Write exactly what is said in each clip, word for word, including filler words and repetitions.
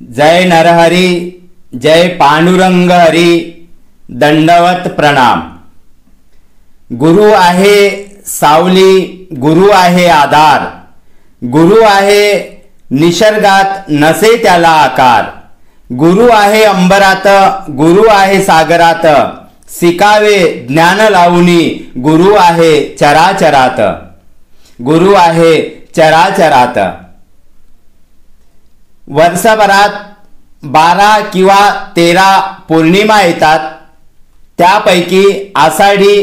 जय नरहरी, जय पांडुरंग हरी, दंडवत प्रणाम। गुरु आहे सावली, गुरु आहे आधार, गुरु आहे निसर्गात नसे त्याला आकार, गुरु आहे अंबरात, गुरु आहे सागरात, सिकावे ज्ञान लावूनी, गुरु आहे चराचरात, गुरु आहे चराचरात। वर्षभरात बारा किंवा तेरा पौर्णिमा येतात, त्यापैकी आषाढी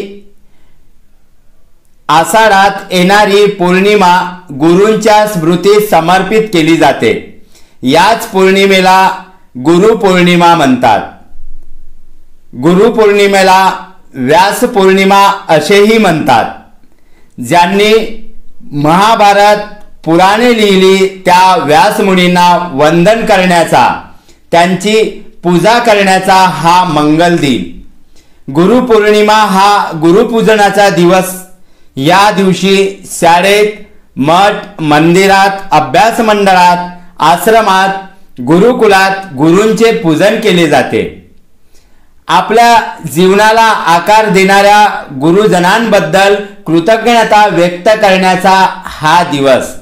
आषाढात येणारी पौर्णिमा गुरूंच्या स्मृतीस समर्पित केली जाते। याच पौर्णिमेला गुरुपौर्णिमा म्हणतात। गुरुपौर्णिमेला व्यास पौर्णिमा असेही म्हणतात। ज्यांनी महाभारत पुराणे लिहिली त्या व्यासमुनींना वंदन करण्याचा, त्यांची पूजा करण्याचा हा मंगल दिन। गुरुपौर्णिमा हा गुरुपूजनाचा दिवस। या दिवशी शाळेत, मठ, मंदिरात, अभ्यास मंडळात, आश्रमात, गुरुकुलात गुरूंचे पूजन केले जाते। आपल्या जीवनाला आकार देणाऱ्या गुरुजनांबद्दल कृतज्ञता व्यक्त करण्याचा हा दिवस।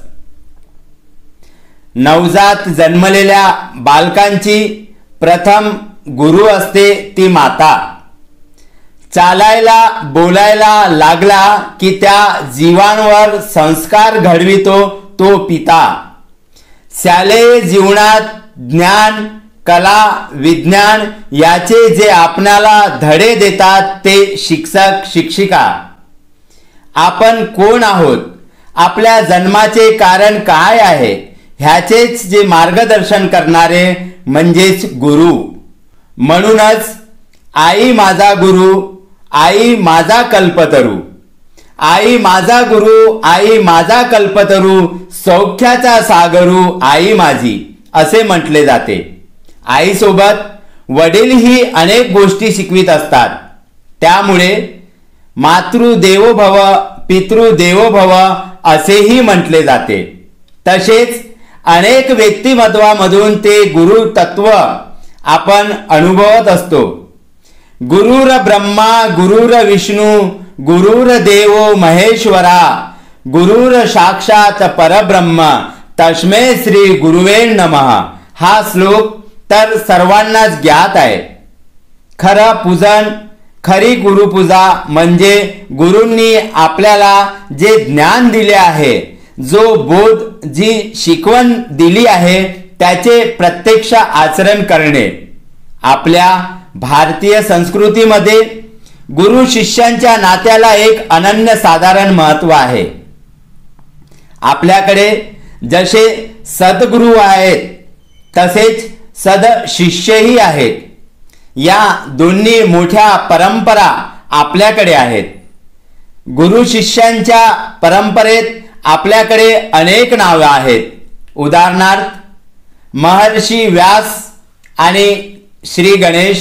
नवजात जन्मलेल्या बालकांची प्रथम गुरु असते ती माता। चालायला बोलायला लागला की त्या जीवांवर संस्कार घडवितो तो पिता। शालेय जीवनात ज्ञान, कला, विज्ञान याचे जे आपणाला धडे देतात ते शिक्षक शिक्षिका। आपण कोण आहोत, आपल्या जन्माचे कारण काय आहे ह्याचेच जे मार्गदर्शन करणारे म्हणजेच गुरु। म्हणूनच आई माझा गुरु, आई माझा कल्पतरू, आई माझा गुरु, आई माझा कल्पतरू, सौख्याचा सागरू आई माझी असे म्हटले जाते। आईसोबत वडीलही अनेक गोष्टी शिकवित असतात। त्यामुळे मातृदेवो भव, पितृदेवो भव असेही म्हटले जाते। तसेच अनेक व्यक्तिमत्वामधून ते गुरु तत्व आपण अनुभवत असतो। गुरुर ब्रह्मा, गुरुर विष्णू, गुरुर देवो महेश्वरा, गुरुर साक्षात परब्रह्म, तस्मै श्री गुरुवे नमः। हा श्लोक तर सर्वांनाच ज्ञात आहे। खरं पूजन, खरी गुरुपूजा म्हणजे गुरूंनी आपल्याला जे ज्ञान दिले आहे, जो बोध, जी शिकवण दिली आहे त्याचे प्रत्यक्ष आचरण करणे। आपल्या भारतीय संस्कृतीमध्ये गुरु शिष्यांच्या नात्याला एक अनन्य साधारण महत्त्व आहे। आपल्याकडे जसे सद्गुरू आहेत तसेच सद शिष्यही आहेत। या दोन्ही मोठ्या परंपरा आपल्याकडे आहेत। गुरु शिष्यांच्या परंपरेत आपल्याकडे अनेक नावे आहेत। उदाहरणार्थ महर्षी व्यास आणि श्री गणेश,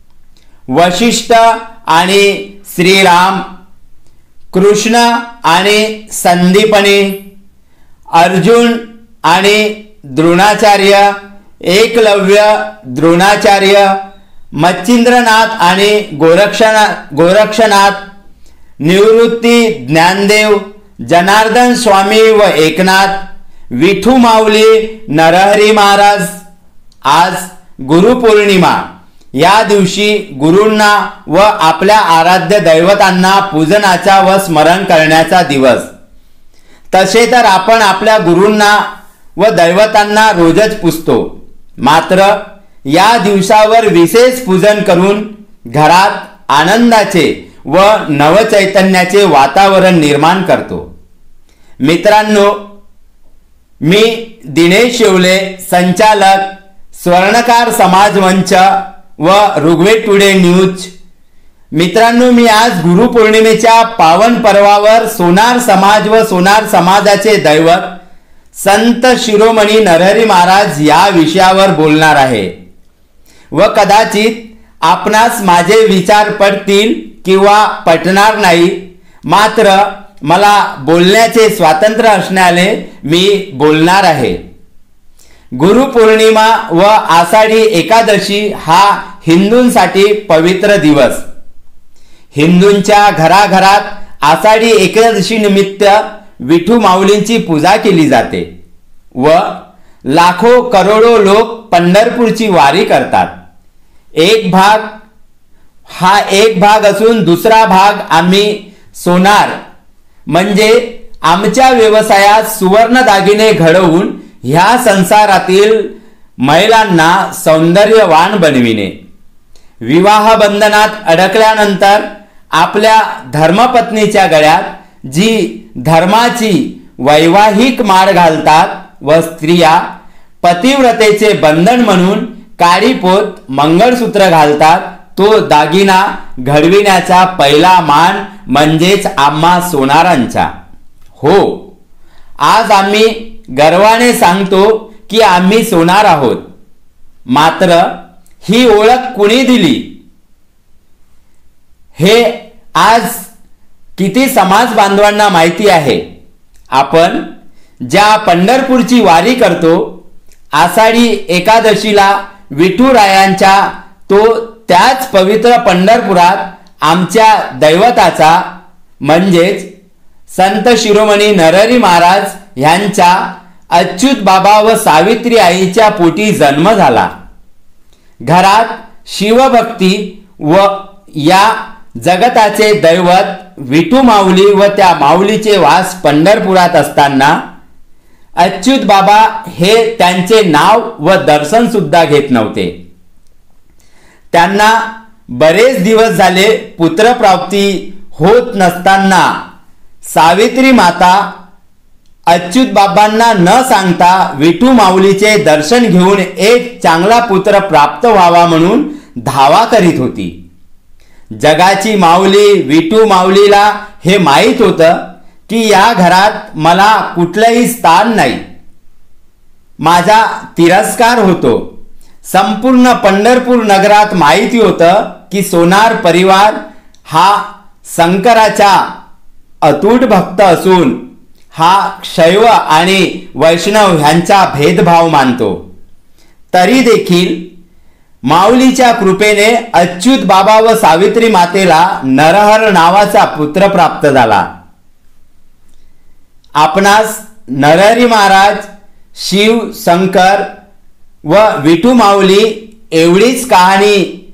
वशिष्ठ आणि श्रीराम, कृष्ण आणि संदीपनी, अर्जुन आणि द्रोणाचार्य, एकलव्य, द्रोणाचार्य, मच्छिंद्रनाथ आणि गोरक्षनाथ गोरक्षनाथ, निवृत्ती, ज्ञानदेव, जनार्दन स्वामी व एकनाथ, विठू माऊली, नरहरी महाराज। आज गुरुपौर्णिमा या दिवशी गुरूंना व आपल्या आराध्य दैवतांना पूजनाचा व स्मरण करण्याचा दिवस। तसे तर आपण आपल्या गुरूंना व दैवतांना रोजच पूजतो, मात्र या दिवसावर विशेष पूजन करून घरात आनंदाचे व नवचैतन्याचे वातावरण निर्माण करतो। मित्रांनो, मी दिनेश शेवले, संचालक स्वर्णकार समाज मंच व ऋग्वेद टुडे न्यूज। मित्रांनो, मी आज गुरुपौर्णिमेच्या पावन पर्वावर सोनार समाज व सोनार समाजाचे दैवत संत शिरोमणी नरहरी महाराज या विषयावर बोलणार आहे। व कदाचित आपणास माझे विचार पटतील किंवा पटणार नाही, मात्र मला बोलण्याचे स्वातंत्र्य असण्याने मी बोलणार आहे। गुरुपौर्णिमा व आषाढी एकादशी हा हिंदूंसाठी पवित्र दिवस. हिंदूंच्या घराघरात आषाढी एकादशी निमित्त विठू माऊलींची पूजा केली जाते व लाखो करोडो लोक पंढरपूरची वारी करतात. एक भाग हा एक भाग असून दुसरा भाग आम्ही सोनार म्हणजे आमच्या व्यवसायात सुवर्ण दागिने घडवून ह्या संसारातील महिलांना सौंदर्यवान बनविणे. विवाह बंधनात अडकल्यानंतर आपल्या धर्मपत्नीच्या गळ्यात जी धर्माची वैवाहिक माळ घालतात व स्त्रिया पतिव्रतेचे बंधन म्हणून काळीपोत मंगळसूत्र घालतात, तो दागिना घडविण्याचा पहिला मान म्हणजेच आम्हा सोनारांचा. हो, आज आम्ही गर्वाने सांगतो की आम्ही सोनार आहोत. मात्र ही ओळख कुणी दिली हे आज किती समाज बांधवांना माहिती आहे. आपण ज्या पंढरपूरची वारी करतो, आषाढी एकादशीला विठुरायांच्या तो त्याच पवित्र पंढरपुरात आमच्या दैवताचा म्हणजेच संत शिरोमणी नरहरी महाराज यांच्या अच्युत बाबा व सावित्री आईच्या पोटी जन्म झाला. घरात शिवभक्ती व या जगताचे दैवत विठू माऊली व त्या माऊलीचे वास पंढरपुरात असताना अच्युत बाबा हे त्यांचे नाव व दर्शन सुद्धा घेत नव्हते. त्यांना बरेच दिवस झाले पुत्रप्राप्ती होत नसताना सावित्री माता अच्युत बाबांना न सांगता विठू माऊलीचे दर्शन घेऊन एक चांगला पुत्र प्राप्त व्हावा म्हणून धावा करीत होती. जगाची माऊली विठू माऊलीला हे माहीत होतं की या घरात मला कुठलंही स्थान नाही, माझा तिरस्कार होतो. संपूर्ण पंढरपूर नगरात माहिती होतं की सोनार परिवार हा शंकराचा अतूट भक्त असून हा शैव आणि वैष्णव ह्यांचा भेदभाव मानतो. तरी देखील माऊलीच्या कृपेने अच्युत बाबा व सावित्री मातेला नरहर नावाचा पुत्र प्राप्त झाला. आपणास नरहरी महाराज, शिव, शंकर व विठू माऊली एवढीच कहाणी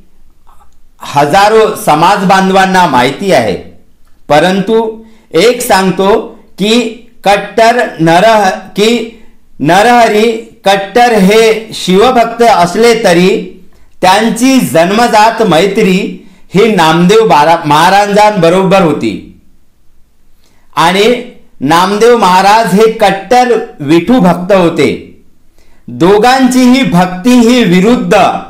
हजारो समाज बांधवांना माहिती आहे. परंतु एक सांगतो की कट्टर नरह की नरहरी कट्टर हे शिवभक्त असले तरी त्यांची जन्मजात मैत्री ही नामदेव महाराजांबरोबर होती आणि नामदेव महाराज हे कट्टर विठू भक्त होते. दोघांचीही भक्ती ही विरुद्ध,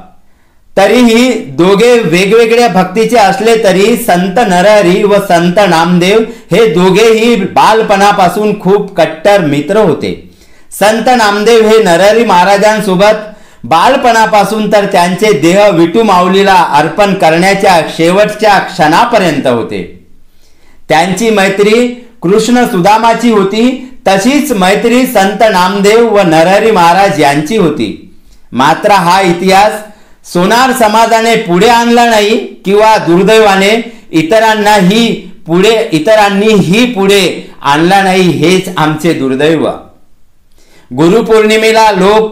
तरीही दोघे वेगवेगळ्या भक्तीचे असले तरी संत नरहरी व संत नामदेव हे दोघेही बालपणापासून खूप कट्टर मित्र होते. संत नामदेव हे नरहरी महाराजांसोबत बालपणापासून तर त्यांचे देह विठू माऊलीला अर्पण करण्याच्या शेवटच्या क्षणापर्यंत होते. त्यांची मैत्री कृष्ण सुदामाची होती, तशीच मैत्री संत नामदेव व नरहरी महाराज यांची होती. मात्र हा इतिहास सोनार समाजाने पुढे आणला नाही किंवा दुर्दैवाने इतरांनाही पुढे इतरांनीही पुढे आणला नाही, हेच आमचे दुर्दैव. गुरुपौर्णिमेला लोक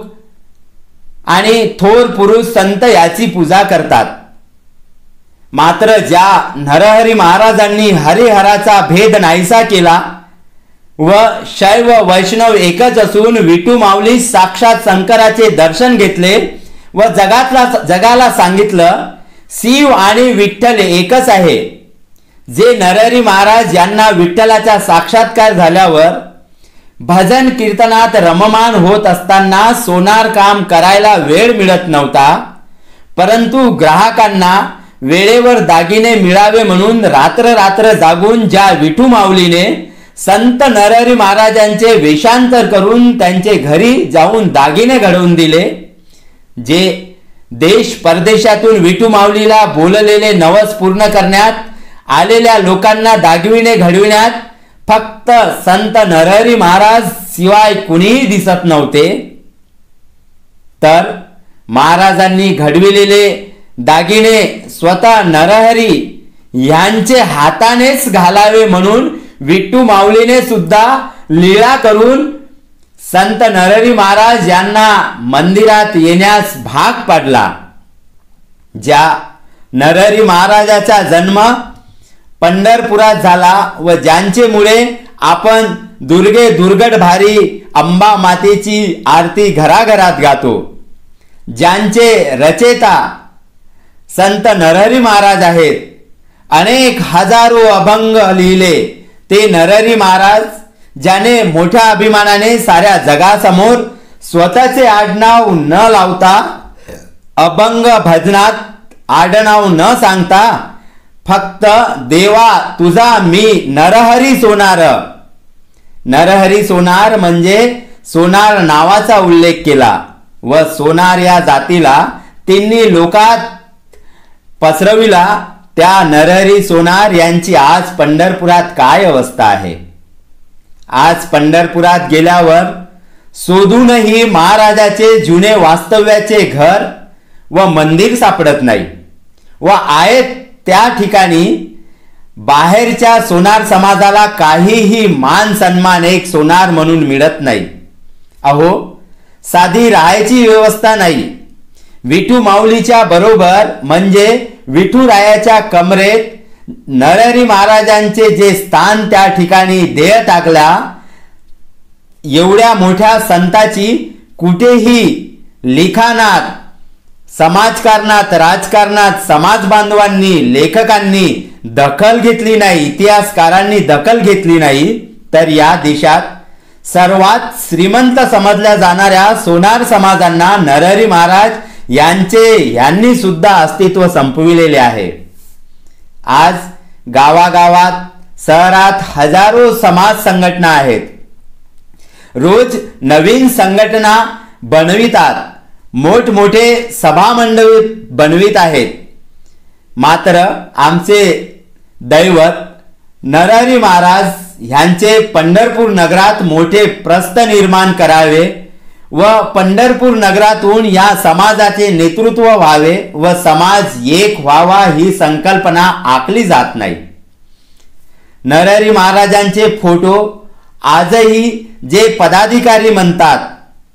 आणि थोर पुरुष संत याची पूजा करतात. मात्र ज्या नरहरी महाराजांनी हरिहराचा भेद नाहीसा केला व शैव वैष्णव एकच असून विठू माऊली साक्षात शंकराचे दर्शन घेतले व जगातला जगाला सांगितलं शिव आणि विठ्ठल एकच आहे. जे नरहरी महाराज यांना विठ्ठलाचा साक्षात्कार झाल्यावर भजन कीर्तनात रममान होत असताना सोनार काम करायला वेळ मिळत नव्हता, परंतु ग्राहकांना वेळेवर दागिने मिळावे म्हणून रात्र रात्र जागून ज्या विठू माऊलीने संत नरहरी महाराजांचे वेषांतर करून त्यांचे घरी जाऊन दागिने घडवून दिले, जे देश परदेशातून विठू माऊलीला बोललेले नवस पूर्ण करण्यात आलेल्या लोकांना दागिने घडविण्यात फक्त संत नरहरी महाराज शिवाय कुणीही दिसत नव्हते, तर महाराजांनी घडविलेले दागिने स्वतः नरहरी यांचे हातानेच घालावे म्हणून विठू माऊलीने सुद्धा लीळा करून संत नरहरी महाराज यांना मंदिरात येण्यास भाग पाडला। ज्या नरहरी महाराजाचा जन्म पंढरपुरात झाला व ज्यांचे मुळे आपण दुर्गे दुर्गट भारी अंबा मातेची आरती घराघरात गातो, ज्यांचे रचेता संत नरहरी महाराज आहेत, अनेक हजारो अभंग लिहिले ते नरहरी महाराज, ज्याने मोठ्या अभिमानाने साऱ्या जगासमोर स्वतःचे आडनाव न लावता, अभंग भजनात आडनाव न सांगता फक्त देवा तुझा मी नरहरी सोनार, नरहरी सोनार म्हणजे सोनार नावाचा उल्लेख केला व सोनार या जातीला त्यांनी लोकात पसरविला। त्या नरहरी सोनार यांची आज पंढरपुरात काय अवस्था आहे। आज पंढरपुरात गेल्यावर शोधूनही महाराजाचे जुने वास्तव्याचे घर व मंदिर सापडत नाही व आहेत त्या ठिकाणी बाहेरच्या सोनार समाजाला काहीही मान सन्मान एक सोनार म्हणून मिळत नाही। अहो साधी राहायची व्यवस्था नाही। विठू माऊलीच्या बरोबर म्हणजे विठुरायाच्या कमरेत नरहरी महाराजांचे जे स्थान त्या ठिकाणी देह टाकला, एवढ्या मोठ्या संताची कुठेही लिखाणात, समाजकारणात, राजकारणात समाज बांधवांनी, लेखकांनी दखल घेतली नाही, इतिहासकारांनी दखल घेतली नाही, तर या देशात सर्वात श्रीमंत समजल्या जाणाऱ्या सोनार समाजांना नरहरी महाराज यांचे यांनी सुद्धा अस्तित्व संपविलेले आहे। आज गावागावात, शहरात हजारो समाज संघटना आहेत, रोज नवीन संघटना बनवितात, मोठमोठे सभामंडळ बनवित आहेत, मात्र आमचे दैवत नरहरी महाराज यांचे पंढरपूर नगरात मोठे प्रस्थ निर्माण करावे व पंढरपूर नगरातून या समाजाचे नेतृत्व व्हावे व समाज एक व्हावा ही संकल्पना आखली जात नाही। नरहरी महाराजांचे फोटो आजही जे पदाधिकारी म्हणतात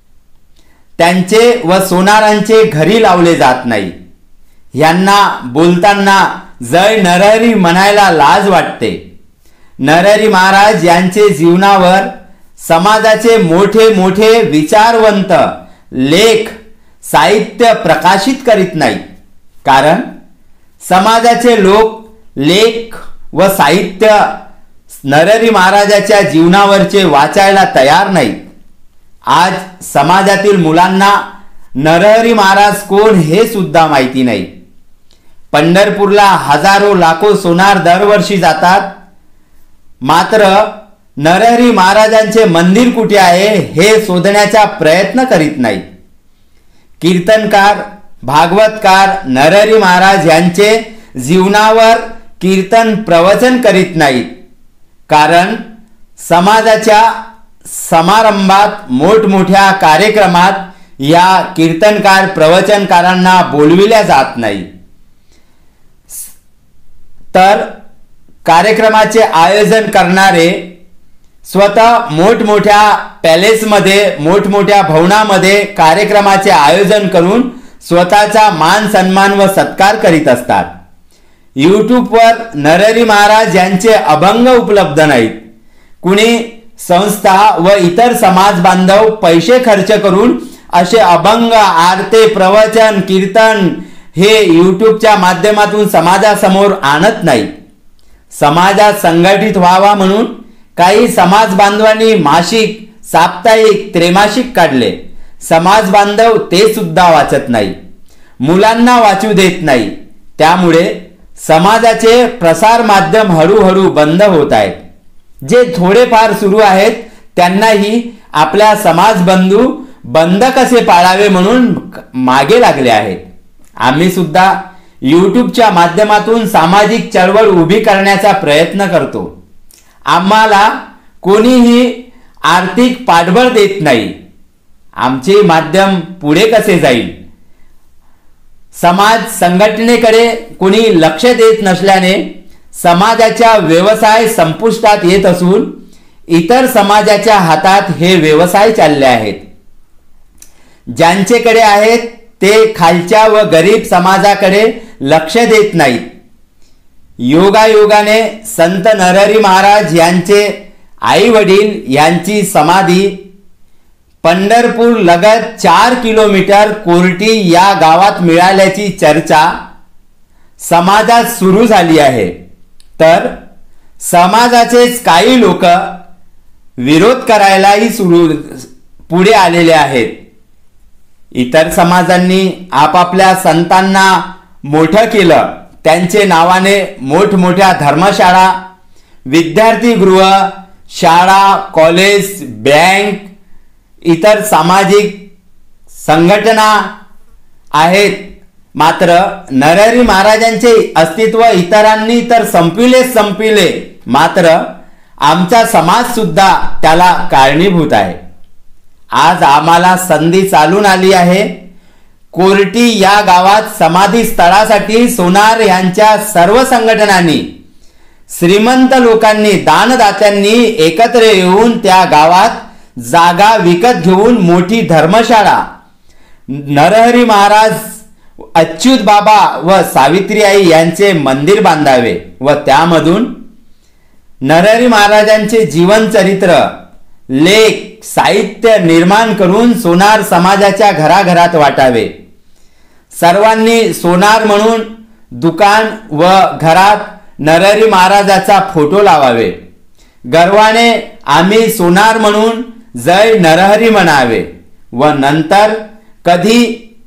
त्यांचे व सोनारांचे घरी लावले जात नाही। यांना बोलताना जय नरहरी म्हणायला लाज वाटते। नरहरी महाराज यांचे जीवनावर समाजाचे मोठे मोठे विचारवंत लेख साहित्य प्रकाशित करीत नाही, कारण समाजाचे लोक लेख व साहित्य नरहरी महाराजाच्या जीवनावरचे वाचायला तयार नाहीत। आज समाजातील मुलांना नरहरी महाराज कोण हे सुद्धा माहिती नाही। पंढरपूरला हजारो लाखो सोनार दरवर्षी जातात, मात्र नरहरी महाराजांचे मंदिर कुठे आहे हे शोधण्याचा प्रयत्न करीत नाहीत। कीर्तनकार, भागवतकार नरहरी महाराज यांचे जीवनावर कीर्तन प्रवचन करीत नाहीत, कारण समाजाच्या समारंभात, मोठमोठ्या कार्यक्रमात या कीर्तनकार प्रवचनकारांना बोलविल्या जात नाही। तर कार्यक्रमाचे आयोजन करणारे स्वतः मोठमोठ्या पॅलेसमध्ये, मोठमोठ्या भवनामध्ये कार्यक्रमाचे आयोजन करून स्वतःचा मान सन्मान व सत्कार करीत असतात। यूट्यूबवर नरहरी महाराज यांचे अभंग उपलब्ध नाहीत। कुणी संस्था व इतर समाज बांधव पैसे खर्च करून असे अभंग, आरते, प्रवचन, कीर्तन हे यूट्यूबच्या माध्यमातून समाजासमोर आणत नाही। समाजात संघटित व्हावा म्हणून काही समाज बांधवांनी मासिक, साप्ताहिक, त्रैमासिक काढले। समाज बांधव ते सुद्धा वाचत नाही, मुलांना वाचू देत नाही। त्यामुळे समाजाचे प्रसार माध्यम हळूहळू बंद होत आहेत। जे थोडेफार सुरू आहेत त्यांनाही आपल्या समाज बंधू बंद कसे पाळावे म्हणून मागे लागले आहेत। आम्ही सुद्धा यूट्यूबच्या माध्यमातून सामाजिक चळवळ उभी करण्याचा प्रयत्न करतो। आम्हाला कोणीही आर्थिक पाठबळ देत नाही। आमचे माध्यम पुढे कसे जाईल? समाज संघटनेकडे कोणी लक्ष देत नसल्याने समाजाच्या व्यवसाय संपुष्टात येत असून इतर समाजाच्या हातात हे व्यवसाय चालले आहेत. ज्यांचेकडे आहेत ते खालच्या व गरीब समाजाकडे लक्ष देत नाहीत. योगायोगाने संत नरहरी महाराज यांचे आई वडील यांची समाधी पंढरपूर लगत चार किलोमीटर कोर्टी या गावात मिळाल्याची चर्चा समाजात सुरू झाली आहे. तर समाजाचेच काही लोक विरोध करायलाही सुरू पुढे आलेले आहेत. इतर समाजांनी आपापल्या संतांना मोठं केलं. त्यांचे नावाने मोठमोठ्या धर्मशाळा, विद्यार्थीगृह, शाळा, कॉलेज, बँक, इतर सामाजिक संघटना आहेत. मात्र नरहरी महाराजांचे अस्तित्व इतरांनी तर संपविलेच संपविले, मात्र आमचा समाज सुद्धा त्याला कारणीभूत आहे. आज आम्हाला संधी चालून आली आहे. कोर्टी या गावात समाधी स्थळासाठी सोनार यांच्या सर्व संघटनांनी, श्रीमंत लोकांनी, दानदात्यांनी एकत्र येऊन त्या गावात जागा विकत घेऊन मोठी धर्मशाळा, नरहरी महाराज, अच्युत बाबा व सावित्री आई यांचे मंदिर बांधावे व त्यामधून नरहरी महाराजांचे जीवन चरित्र, लेख, साहित्य निर्माण करून सोनार समाजाच्या घराघरात वाटावे. सर्वांनी सोनार म्हणून दुकान व घरात नरहरी महाराजाचा फोटो लावावे. गर्वाने आम्ही सोनार म्हणून जय नरहरी म्हणावे व नंतर कधी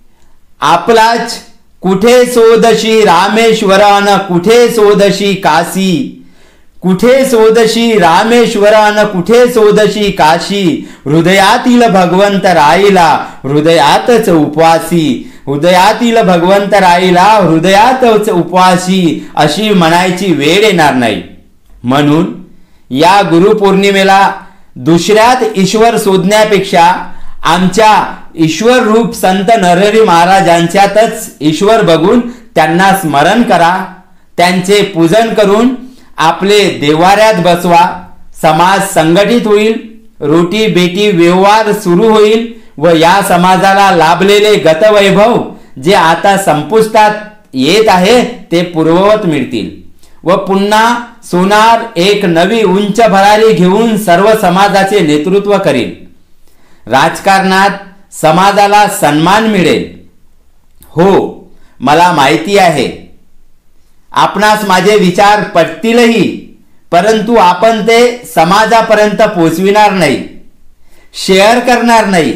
आपलाच कुठे सोदशी रामेश्वरान, कुठे सोदशी काशी, कुठे सोदशी रामेश्वरान, कुठे सोदशी काशी, हृदयातील भगवंत राहिला हृदयातच उपवासी, हृदयातील भगवंत राहिला हृदयातच उपवासी अशी म्हणायची वेळ येणार नाही. म्हणून या गुरुपौर्णिमेला दुसऱ्यात ईश्वर शोधण्यापेक्षा आमच्या ईश्वर रूप संत नरहरी महाराजांच्यातच ईश्वर बघून त्यांना स्मरण करा. त्यांचे पूजन करून आपले देवाऱ्यात बसवा. समाज संघटित होईल, रोटी बेटी व्यवहार सुरू होईल व या समाजाला लाभलेले गतवैभव जे आता संपुष्टात येत आहे ते पूर्ववत मिळतील व पुन्हा सोनार एक नवी उंच भरारी घेऊन सर्व समाजाचे नेतृत्व करील. राजकारणात समाजाला सन्मान मिळेल. हो, मला माहिती आहे आपणास माझे विचार पटतीलही, परंतु आपण ते समाजापर्यंत पोचविणार नाही, शेअर करणार नाही.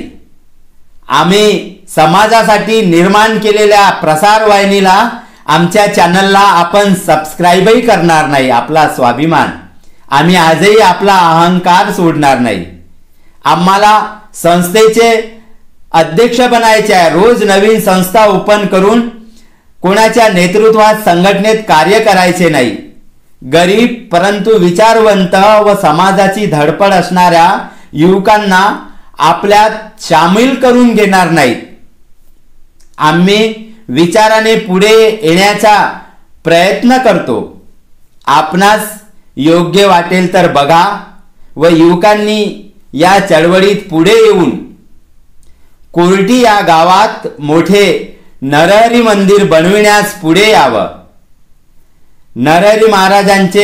आम्ही समाजासाठी निर्माण केलेल्या प्रसार वाहिनीला, आमच्या चॅनलला आपण सबस्क्राईबही करणार नाही. आपला स्वाभिमान, आम्ही आजही आपला अहंकार सोडणार नाही. आम्हाला संस्थेचे अध्यक्ष बनायचे आहे. रोज नवीन संस्था ओपन करून कोणाच्या नेतृत्वात संघटनेत कार्य करायचे नाही. गरीब परंतु विचारवंत व समाजाची धडपड असणाऱ्या युवकांना आपल्यात सामील करून घेणार नाहीत. आम्ही विचाराने पुढे येण्याचा प्रयत्न करतो. आपणास योग्य वाटेल तर बघा व युवकांनी या चळवळीत पुढे येऊन कोर्टी या गावात मोठे नरहरी मंदिर बनविण्यास पुढे यावं. नरहरी महाराजांचे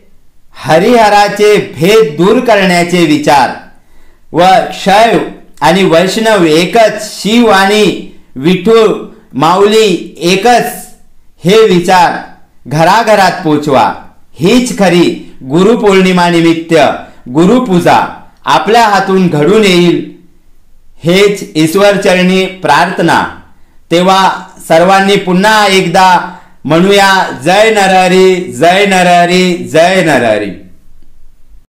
हरिहराचे भेद दूर करण्याचे विचार व शैव आणि वैष्णव एकच, शिव आणि विठू माऊली एकच हे विचार घराघरात पोचवा. हीच खरी गुरुपौर्णिमा निमित्त गुरुपूजा आपल्या हातून घडून येईल हेच ईश्वरचरणी प्रार्थना. तेव्हा सर्वांनी पुन्हा एकदा म्हणूया जय नरहरी, जय नरहरी, जय नरहरी.